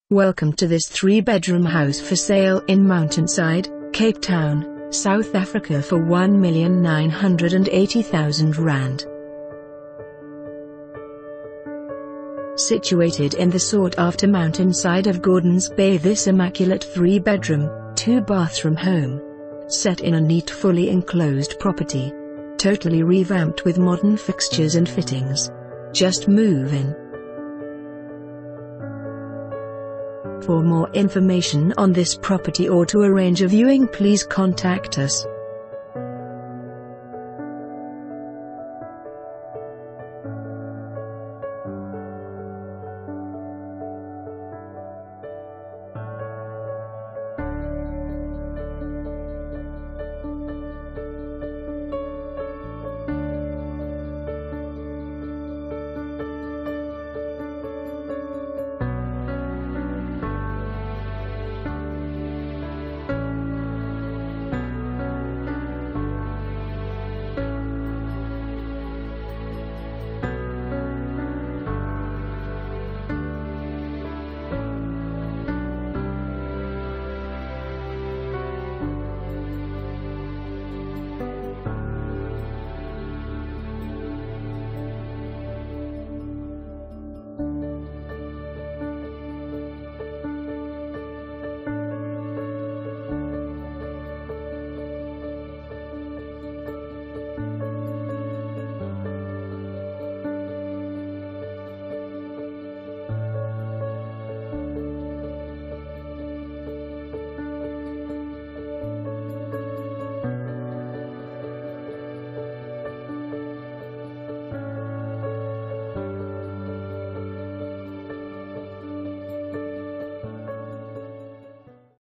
Welcome to this 3-bedroom house for sale in Mountainside, Cape Town, South Africa for R1,980,000. Situated in the sought-after mountainside of Gordons Bay, this immaculate 3-bedroom, 2-bathroom home, set in a neat fully enclosed property, totally revamped with modern fixtures and fittings. Just move in. For more information on this property or to arrange a viewing, please contact us.